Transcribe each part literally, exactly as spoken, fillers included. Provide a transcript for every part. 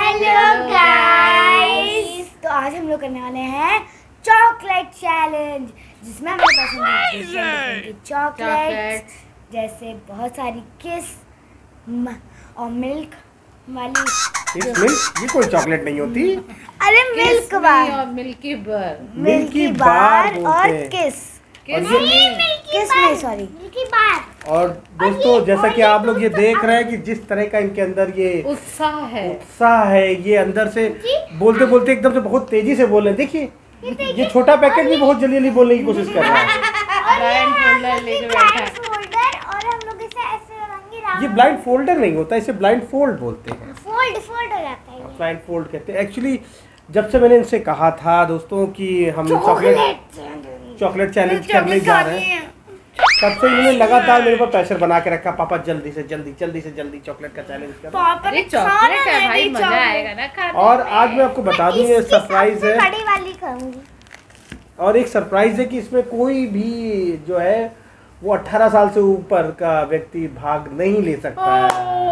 Hello guys, तो आज हम लोग करने वाले हैं चॉकलेट चैलेंज, जिसमें हमारे पास होंगे चॉकलेट, जैसे बहुत सारी किस और मिल्क वाली। किस मिल्क? ये कोई चॉकलेट नहीं होती। अरे मिल्क बार और मिल्की बार, मिल्की बार और किस किस किस में सॉरी मिल्की बार। और दोस्तों, जैसा कि आप लोग ये देख रहे हैं कि जिस तरह का इनके अंदर ये उत्साह है उत्साह है, ये अंदर से बोलते बोलते एकदम से बहुत तेजी से बोल रहे हैं। देखिए, ये छोटा पैकेट भी बहुत जल्दी जल्दी बोलने की कोशिश कर रहा है। ब्लाइंड फोल्डर लेके बैठा है। और हम लोग इसे ऐसे लगाएंगे राउंड। ये ब्लाइंड फोल्डर नहीं होता, इसे ब्लाइंड फोल्ड बोलते हैं। फोल्ड फोल्ड हो जाता है। ब्लाइंड फोल्ड कहते हैं। एक्चुअली जब से मैंने इनसे कहा था दोस्तों कि हम चॉकलेट चॉकलेट चैलेंज करने जा रहे हैं, तब से इन्होंने लगातार मेरे पर प्रेशर बना के रखा, पापा जल्दी से जल्दी जल्दी से जल्दी चॉकलेट का चैलेंज करो। पापा अरे चॉकलेट है भाई, मजा आएगा ना खाने। और आज मैं आपको बता दूं, ये सरप्राइज है। बड़ी वाली खाऊंगी। और एक सरप्राइज है कि इसमें कोई भी जो है वो अठारह साल से ऊपर का व्यक्ति भाग नहीं ले सकता है।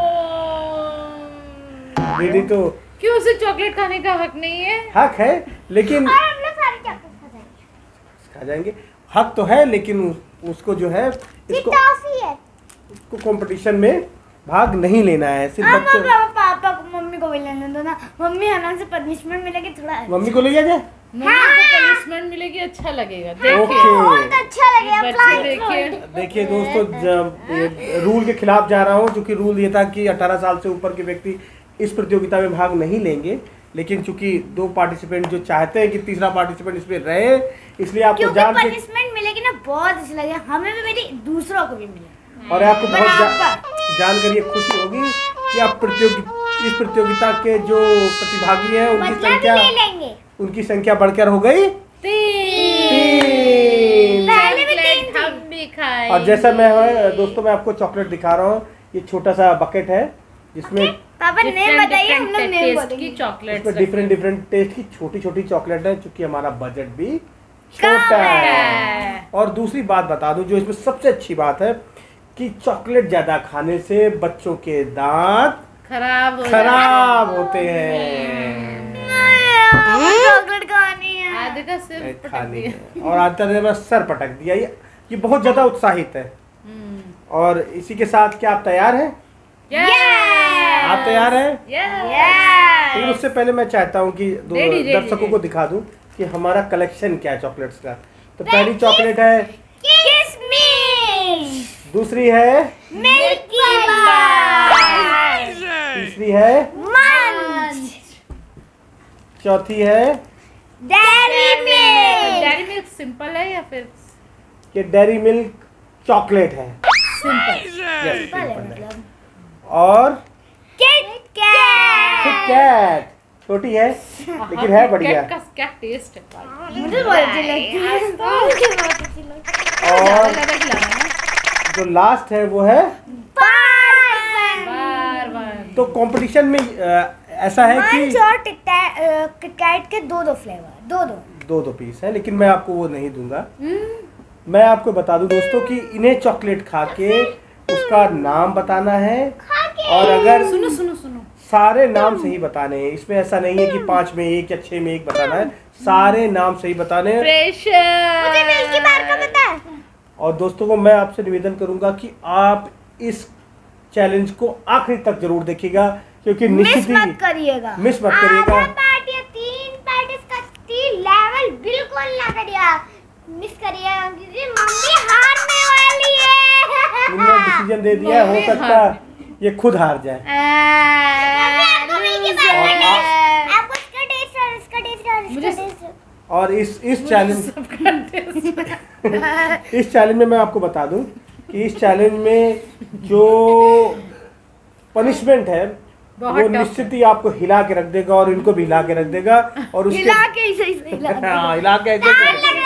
दीदी तो क्यों उसे चॉकलेट खाने का हक नहीं है? हक है, लेकिन और हम लोग सारी चॉकलेट खा जाएंगे। खा जाएंगे। हक तो है, लेकिन उसको जो है इसको टॉफी है, इसको कंपटीशन में भाग नहीं लेना है। सिर्फ बच्चों, पापा को मम्मी को भी लेने दो ना। मम्मी हमें से पनिशमेंट मिलेगी थोड़ा। मम्मी को ले जाए। मम्मी को पनिशमेंट मिलेगी, अच्छा लगेगा। देखिए बहुत अच्छा लगेगा। बच्चे देखिए देखिए दोस्तों, जब रूल के खिलाफ जा रहा हूँ, क्योंकि रूल ये था कि अठारह साल से ऊपर के व्यक्ति इस प्रतियोगिता में भाग नहीं लेंगे, लेकिन चूंकि दो पार्टिसिपेंट जो चाहते हैं कि तीसरा पार्टिसिपेंट इसमें रहे, इसलिए आपको जान के पनिशमेंट मिलेगी ना, बहुत अच्छा लगेगा हमें भी, मेरी दूसरों को भी मिले। और आपको बहुत जा, जानकर ये खुशी होगी कि आप प्रतियोगी इस प्रतियोगिता के जो प्रतिभागी हैं उनकी संख्या ले लेंगे। उनकी संख्या बढ़कर हो गई तीन। पहले भी तीन हम भी खाए। और जैसा मैं दोस्तों मैं आपको चॉकलेट दिखा रहा हूँ, ये छोटा सा बकेट है जिसमें पापा नेम बताइए, हम लोग नेम टेस्ट बोलेंगे। की चॉकलेट, इसमें डिफरेंट डिफरेंट टेस्ट की छोटी छोटी चॉकलेट है, क्योंकि हमारा बजट भी छोटा है। और दूसरी बात बता दूं, जो इसमें सबसे अच्छी बात है कि चॉकलेट ज्यादा खाने से बच्चों के दांत खराब हो खराब होते हैं। चॉकलेट खानी है। आधे का सिर्फ पटक खानी दिया। है। और आधे ने बस सर पटक दिया। ये ये बहुत ज्यादा उत्साहित है। और इसी के साथ क्या आप तैयार हैं? आप तैयार हैं? लेकिन उससे पहले मैं चाहता हूँ कि दर्शकों को दिखा दूं कि हमारा कलेक्शन क्या है चॉकलेट्स का। तो पहली चॉकलेट है किसमिस, दूसरी है मिल्की बार, तीसरी है मंच, चौथी है Dairy Milk. Dairy Milk simple है या फिर कि डेयरी मिल्क चॉकलेट है। सिंपल? Yes, सिंपल है simple है। मतलब। और किट कैट, किट कैट छोटी है लेकिन है बढ़िया। कैट का क्या टेस्ट है? मुझे बहुत अच्छी लगती है। मुझे बहुत अच्छी लगती है। और ज्यादा खिलाना है। जो लास्ट है वो है बार बार। तो कंपटीशन में अ, ऐसा है कि मंच और किट कैट के दो दो फ्लेवर, दो दो दो दो पीस है, लेकिन मैं आपको वो नहीं दूंगा। मैं आपको बता दूं दोस्तों कि इन्हें चॉकलेट खा के उसका नाम बताना है, और अगर सुनो सुनो सुनो सारे नाम सही बताने हैं, इसमें ऐसा नहीं है कि पांच में एक या छह में एक बताना है, सारे नाम सही बताने हैं। प्रेशर। मुझे मिल्की बार का पता है। और दोस्तों को मैं आपसे निवेदन करूंगा कि आप इस चैलेंज को आखिरी तक जरूर देखिएगा, क्योंकि मिस निश्चित मत ही करिएगा, मिस मत करिएगा। आधा पार्ट या तीन पार्ट इसका स्टील लेवल बिल्कुल ना करिएगा, मिस करिएगा क्योंकि मम्मी हारने वाली है। इन्होंने डिसीजन दे दिया, हो सकता है ये खुद हार जाए। आपको मिल्की बार का टेस्ट, आपको इसका टेस्ट और इसका टेस्ट और इसका टेस्ट। और इस इस चैलेंज इस चैलेंज में मैं आपको बता दूं कि इस चैलेंज में जो पनिशमेंट है वो निश्चित ही आपको हिला के रख देगा, और इनको भी हिला के रख देगा। और उसके हिला के ऐसे ऐसे हिला के। हाँ, हिला के ऐसे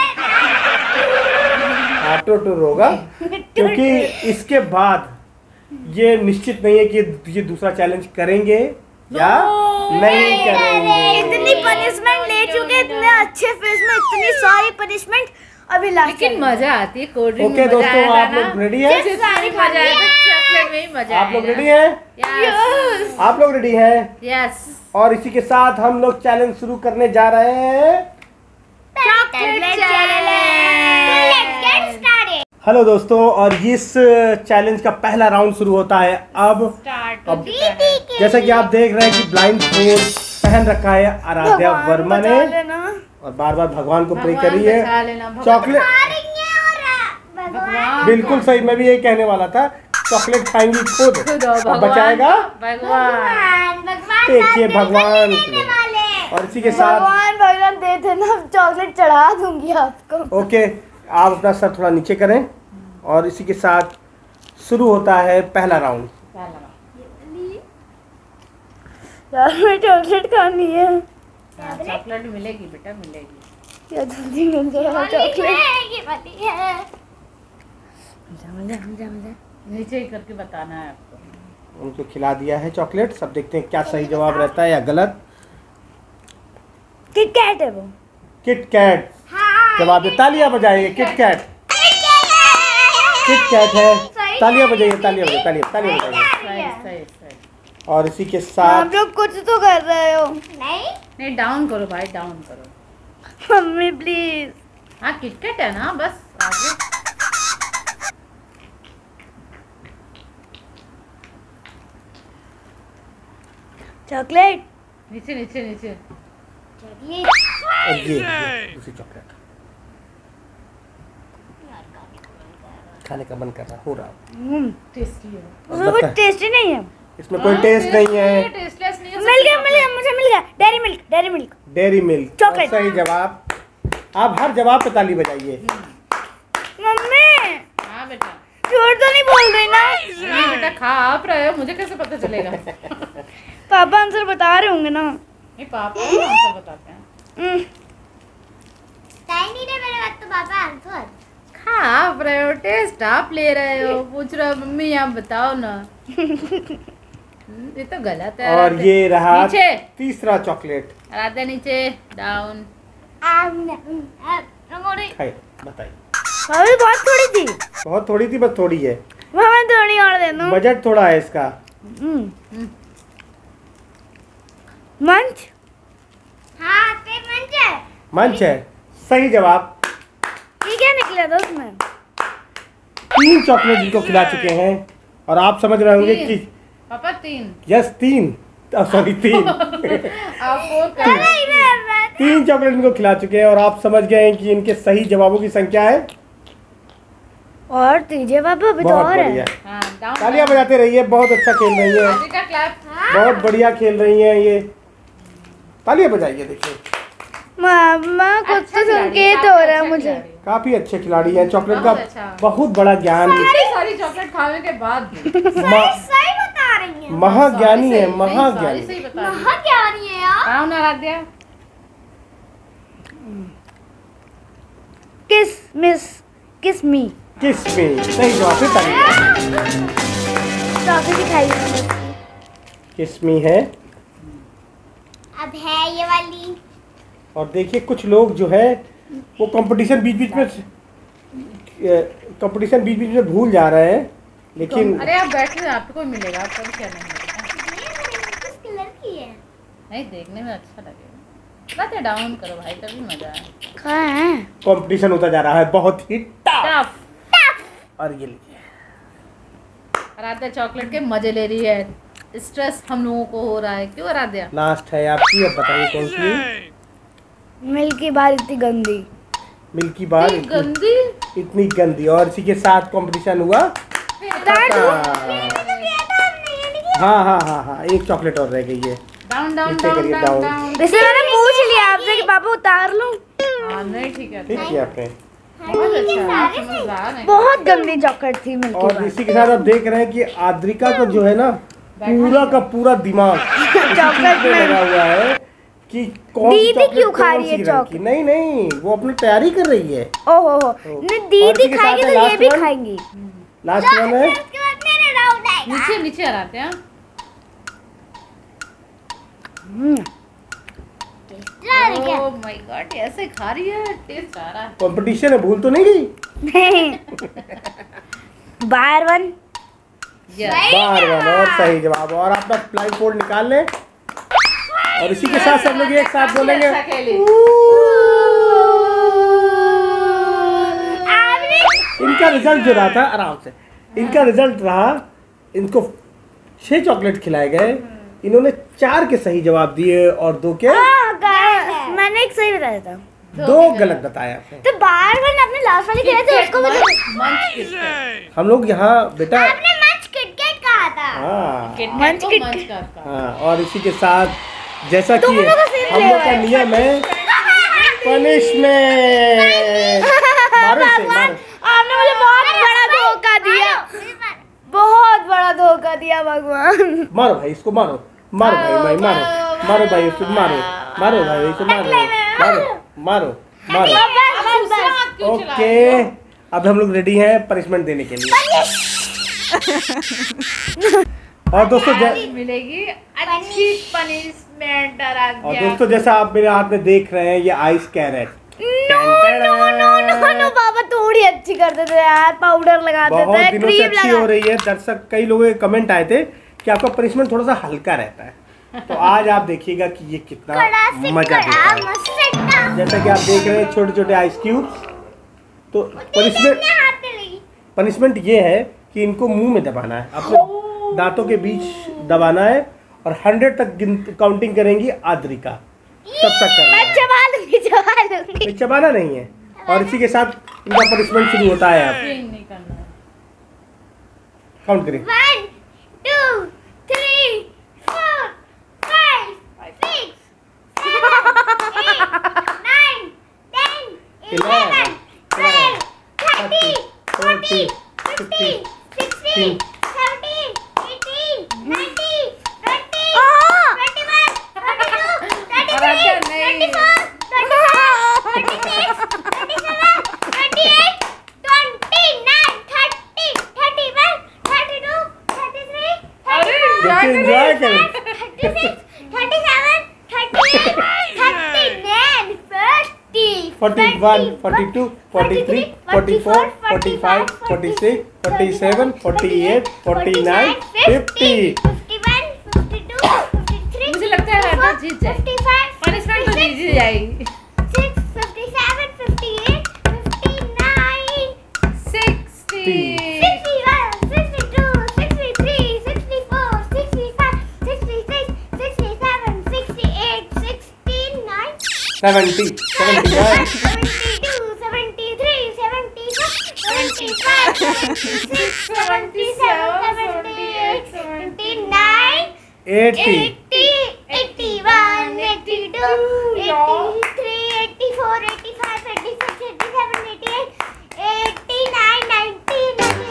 टो टो होगा, क्योंकि इसके बाद ये निश्चित नहीं है कि ये दूसरा चैलेंज करेंगे या नहीं करेंगे। इतनी पनिशमेंट ले चुके, इतने अच्छे फेस में इतनी सारी पनिशमेंट, अभी लास्ट लेकिन मजा आती है। कोल्ड ड्रिंक ओके दोस्तों, आप लोग रेडी हैं? सारी मजा आती है। चॉकलेट में ही मजा आप लोग रेडी हैं? यस आप लोग रेडी हैं? यस। और इसी के साथ हम लोग चैलेंज शुरू करने जा रहे हैं। Chocolate challenge. Let's get started. Hello दोस्तों, और इस चैलेंज का पहला राउंड शुरू होता है अब। स्टार्ट अब जैसा कि आप देख रहे हैं कि ब्लाइंड फोल्ड पहन रखा है आराध्या वर्मा ने, और बार बार भगवान को प्रे कर रही है। चॉकलेट भगवान बिल्कुल सही, मैं भी यही कहने वाला था। चॉकलेट खाएंगी खुद, खुद अब बचाएगा भगवान। देखिए भगवान के लिए। और इसी के साथ भगवान भगवान दे थे ना, चॉकलेट चढ़ा दूंगी आपको। ओके, आप अपना सर थोड़ा नीचे करें। और इसी के साथ शुरू होता है पहला राउंड। यार मैं चॉकलेट खानी है। चॉकलेट मिलेगी बेटा, मिलेगी। या जल्दी मिल जाए चॉकलेट। नीचे ही करके बताना है आपको। उनको खिला दिया है चॉकलेट। सब देखते हैं क्या सही जवाब रहता है या गलत। किट कैट है वो। किट कैट जवाब दे। तालियां बजाइए। किट कैट किट कैट है। तालियां बजाइए, तालियां बजाइए, तालियां तालियां बजाइए। सही सही सही। और इसी के आप साथ लोग कुछ तो कर रहे हो। नहीं नहीं, डाउन करो भाई, डाउन करो। Mummy please. हाँ किटकैट है ना, बस आगे। चॉकलेट नीचे नीचे नीचे। और ये दूसरी चॉकलेट खाने का मन कर रहा हो रहा। टेस्टी है। उसमें कुछ टेस्ट ही नहीं है। इसमें कोई टेस्ट नहीं है। टेस्टलेस नहीं है। मिल गया मिल गया मुझे मिल गया। Dairy Milk Dairy Milk Dairy Milk chocolate. सही जवाब। आप हर जवाब पे ताली बजाइए। मम्मी हाँ बेटा। झूठ तो नहीं बोल रही ना? नहीं बेटा, खा आप रहे हो, मुझे कैसे पता चलेगा? पापा आंसर बता रहे होंगे ना। नहीं, पापा आंसर बताते हैं। नहीं मेरे बात तो पापा आंसर खा आप रहे हो, टेस्ट आप ले रहे हो, पूछ रहे हो मम्मी आप बताओ ना। ये तो गलत है। और ये रहा नीचे। तीसरा चॉकलेट। राधा नीचे, डाउन। खाइए, बताइए। अभी बहुत थोड़ी थी। बहुत थोड़ी थी, बस थोड़ी है। हमें थोड़ी और दे दो। बजट थोड़ा है इसका। मंच। हाँ पे मंच है। मंच है सही जवाब। ये क्या निकला था उसमें? तीन चॉकलेट इनको खिला चुके हैं। और आप समझ रहे होंगे कि पापा तीन। यस तीन, सॉरी तीन। आप फोर कर। तीन चॉकलेट इनको खिला चुके हैं। और आप समझ गए हैं कि इनके सही जवाबों की संख्या है। और तीजे बाबा अभी तो बहुत और बढ़िया। है। हाँ, डाउन। तालियां बजाते रहिए, बहुत अच्छा खेल रही है। आगे का क्लैप। बहुत बढ़िया खेल रही हैं ये। तालियां बजाइए। देखिए मामा कुछ अच्छा तो खिलाड़ी, संकेत काफी हो रहा है अच्छा मुझे। खिलाड़ी। काफी अच्छे खिलाड़ी हैं। चॉकलेट का बहुत अच्छा। बहुत बड़ा ज्ञान। इतनी सारी चॉकलेट खाने के बाद भी। सही बता रही हैं। महाज्ञानी है, सही- महाज्ञानी। सही बता रही है। महाज्ञानी है यार। डाउन आराध्या। किस मिस किस मी। किस में सही जवाब है। तालियां। टॉफी दिखाई है। किस में है। अब है ये वाली। और देखिए कुछ लोग जो है वो कंपटीशन बीच बीच में कंपटीशन बीच बीच में भूल जा रहे हैं, लेकिन अरे आप बैठे, आपको मिलेगा, आपको भी क्या नहीं मिलेगा। कलर की है। नहीं, देखने में अच्छा लगेगा। बात है, डाउन करो भाई, तभी मजा है। कहाँ है? कंपटीशन होता जा रहा है बहुत ही टफ। टफ। और ये लीजिए, आराध्या चॉकलेट के मजे ले रही है। स्ट्रेस हम लोगों को हो रहा है, क्यों आराध्या? लास्ट है आपकी। अब बताइए कौन सी। मिल्की बार इतनी गंदी। मिल्की बार इतनी इतनी, गंदी। इतनी गंदी। और इसी के साथ कंपटीशन हुआ। हाँ हाँ हाँ हाँ एक चॉकलेट और रह गई है। डाउन डाउन नीचे डाउन करिए, डाउन डाउन। डाउन। वैसे मैंने पूछ लिया आपसे कि पापा उतार लूं। हाँ नहीं, ठीक है। ठीक किया आपने। बहुत अच्छा, आप समझदार हैं। बहुत गंदी चॉकलेट थी मिल्की और बार। इसी के साथ आप देख रहे हैं कि आद्रिका को जो है ना पूरा का पूरा दिमाग चॉकलेट में में लगा हुआ है कि कौन सी दीदी चॉकलेट क्यों खा कौन रही है सी चॉकलेट? रंग की। नहीं नहीं, वो अपनी तैयारी कर रही है। ओहो हो नहीं, और दीदी इसी के खाएगी साथ तो है ये भी last one। खाएंगी। लास्ट वन है। नीचे नीचे आराध्या। ओह माय गॉड, ऐसे खा रही है, टेस्ट आ रहा है। कंपटीशन है, भूल तो नहीं गई। बार वन। बार बार और सही जवाब। और आप बस ब्लाइंड फोल्ड निकाल लें और इसी के साथ सब लोग एक साथ बोलेंगे। इनका रिजल्ट जो रहा था, आराम से, इनका रिजल्ट रहा, इनको छह चॉकलेट खिलाए गए, इन्होंने चार के सही जवाब दिए और दो के मैंने एक सही बताया था, दो गलत बताया आपने। तो बार बार आपने लास्ट वाले खेला था उसको मुझे हम लोग यहाँ बेटा आपने मंच किटकैट कहा था। हाँ मंच किटकैट। हाँ और इसी के साथ जैसा कि हम लोग का नियम है पनिशमेंट। मारो इसे, मारो। आपने मुझे बहुत बड़ा धोखा दिया, बहुत बड़ा धोखा दिया भगवान। मारो भाई इसको, मारो मारो भाई भाई मारो मारो भाई इसको, मारो मारो भाई इसको, मारो मारो मारो मारो। ओके अब हम लोग रेडी हैं पनिशमेंट देने के लिए। और दोस्तों मिलेगी अच्छी पनिशमेंट। और दोस्तों जैसा आप मेरे हाथ में देख रहे हैं ये ice carrot. No no no no no बाबा थोड़ी अच्छी कर देते यार, पाउडर लगा देते बहुत हैं, दिनों से क्रीम अच्छी लगा। हो रही है। दर्शक कई लोगों के कमेंट आए थे कि आपका पनिशमेंट थोड़ा सा हल्का रहता है, तो आज आप देखिएगा कि ये कितना मजा देता है। जैसा कि आप देख रहे हैं छोटे छोटे आइस क्यूब्स। तो पनिशमेंट पनिशमेंट ये है कि इनको मुंह में दबाना है, अपने दांतों के बीच दबाना है और हंड्रेड तक काउंटिंग करेंगी आद्रिका, तब तक करना है। चबा लूंगी, चबा लूंगी। चबाना नहीं है। और इसी के साथ इनका पनिशमेंट शुरू होता है। आप काउंट करें। One two three four five six seven eight nine ten eleven twelve thirty forty fifty sixty seventy eighteen ninety twenty twenty one twenty two twenty three twenty four twenty five twenty six twenty seven twenty eight twenty nine thirty thirty one thirty two thirty three देखिए enjoy करें। Thirty six thirty seven thirty eight thirty nine forty forty one forty two forty three forty four forty five forty six forty seven forty eight forty nine fifty. Fifty one fifty two fifty three मुझे लगता है राधा जीत जाएगी। Fifty five punishment तो जीत जाएगी। Six fifty seven fifty eight fifty nine sixty sixty one sixty two sixty three sixty four sixty five sixty six sixty seven sixty eight sixty nine seventy seventy one seventy two seventy three seventy four seventy five seventy six seventy seven seventy eight seventy nine eighty eighty eighty one eighty two eighty three eighty four eighty five eighty six eighty seven eighty eight eighty nine ninety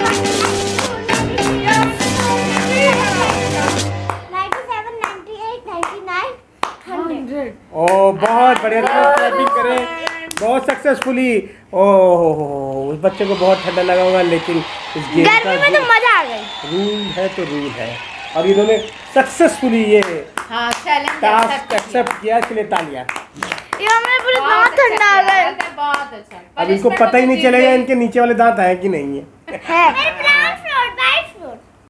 ninety seven ninety eight ninety nine hundred. ओ बहुत बढ़िया, clapping करें। बहुत successfully. ओह उस बच्चे को बहुत ठंडा लगा होगा, लेकिन इस गेम का गर्मी में तो मजा आ गई। रूल है तो रूल है और इन्होंने सक्सेसफुली ये हाँ चैलेंज टास्क एक्सेप्ट किया, इसके लिए तालियां। ये हमें पूरा बहुत ठंडा आ गया। बहुत अच्छा। अब इनको पता ही नहीं चलेगा इनके नीचे वाले दांत है कि नहीं है। है